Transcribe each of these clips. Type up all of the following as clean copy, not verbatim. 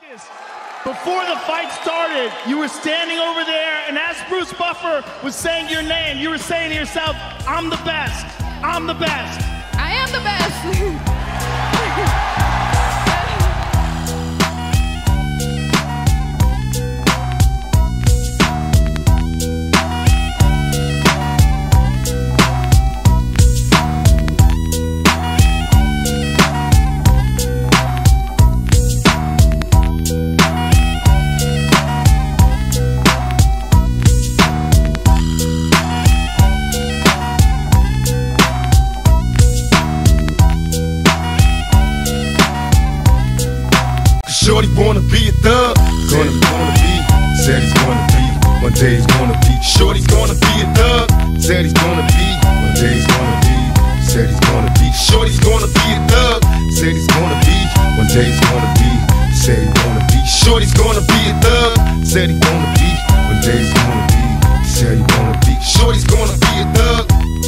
Before the fight started, you were standing over there, and as Bruce Buffer was saying your name, you were saying to yourself, I'm the best, I'm the best. I am the best. Shorty wanna be a thug, gonna be, said he's gonna be, one day he's gonna be. Shorty's gonna be a thug, said he's gonna be, one day he's gonna be, said he's gonna be. Shorty's gonna be a thug, said he's gonna be, one day he's gonna be, said he's gonna be. Shorty's gonna be a thug, said he's gonna be, one day he's gonna be, said he's gonna be. Shorty's gonna be a thug.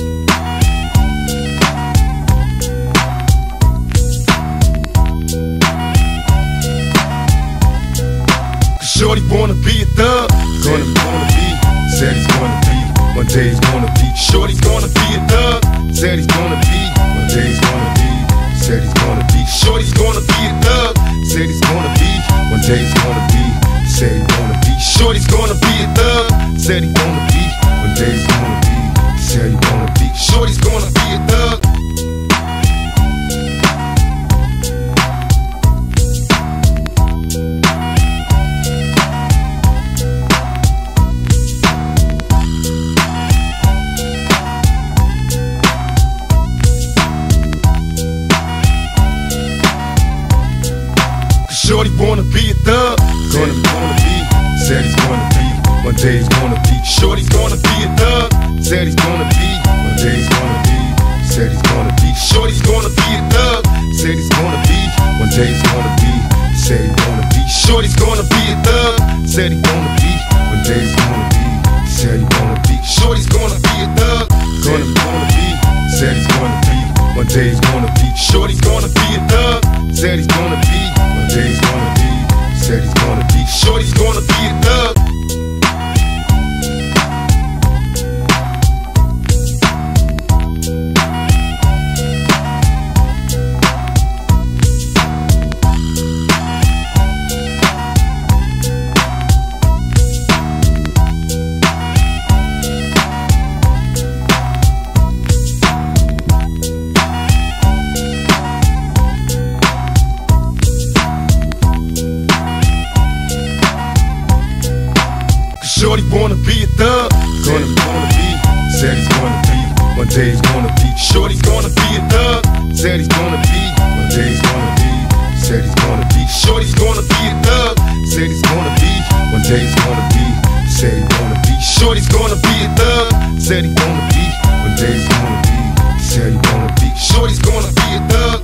Shorty wanna be a thug, gonna be, said he's gonna be, one day he's gonna be. Shorty's gonna be a thug, said he's gonna be, one day he's gonna be, said he's gonna be. Shorty's gonna be a thug, said he's gonna be, one day he's gonna be, said he's gonna be. Shorty's gonna be a thug, said he's gonna be, one day he's gonna be, said he's gonna be. Shorty's gonna be a thug. Shorty wanna be a thug, gonna be, said he's gonna be, one day he's gonna be. Shorty's gonna be a thug, said he's gonna be, one day he's gonna be, said he's gonna be. Shorty's gonna be a thug, said he's gonna be, one day he's gonna be, said he's gonna be. Shorty's gonna be a thug, said he's gonna be, one day he's gonna be, said he's gonna be. Shorty's gonna be a thug, gonna be, said he's gonna be, one day he's gonna be. Shorty's gonna be a thug, said he's gonna be, one day he's gonna be, said he's gonna be. Shorty's gonna be a thug. Shorty wanna be a thug, gonna be, said he's gonna be, one day he's gonna be. Shorty's gonna be a thug, said he's gonna be, one day he's gonna be, said he's gonna be. Shorty's gonna be a thug, said he's gonna be, one day he's gonna be, said he's gonna be. Shorty's gonna be a thug, said he's gonna be, one day he's gonna be, said he's gonna be. Shorty's gonna be a thug.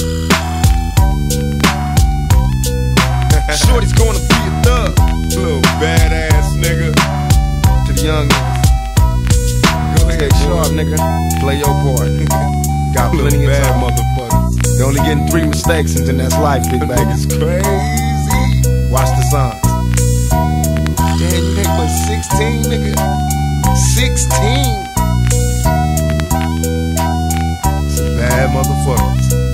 Shorty's gonna be a thug, little badass nigga. To the young niggas, go ahead, sharp nigga, play your part. Got plenty of time, motherfuckers. You're only getting 3 mistakes, and then that's life, big bag. It's crazy. Watch the signs. Damn, you ain't but 16, nigga. 16. Some bad motherfuckers.